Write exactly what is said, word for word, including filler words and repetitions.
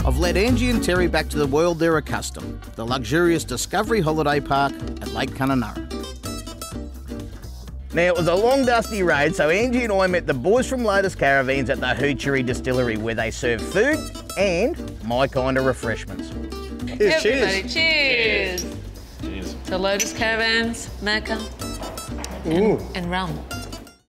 I've led Angie and Terry back to the world they're accustomed, the luxurious Discovery Holiday Park at Lake Kununurra. Now, it was a long, dusty road, so Angie and I met the boys from Lotus Caravans at the Hoochery Distillery, where they serve food and my kind of refreshments. Cheers. Everybody, cheers. Cheers. To Lotus Caravans, Macca, and, and rum.